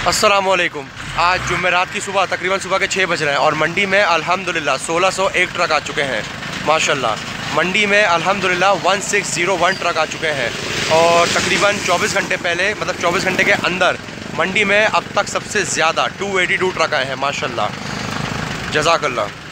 अस्सलामुअलैकुम। आज जुमेरात की सुबह तकरीबन सुबह के 6 बज रहे हैं और मंडी में अल्हम्दुलिल्लाह 1601 ट्रक आ चुके हैं। माशाल्लाह मंडी में अल्हम्दुलिल्लाह 1601 ट्रक आ चुके हैं और तकरीबन 24 घंटे पहले मतलब 24 घंटे के अंदर मंडी में अब तक सबसे ज़्यादा 282 ट्रक आए हैं। माशाल्लाह, जज़ाकल्लाह।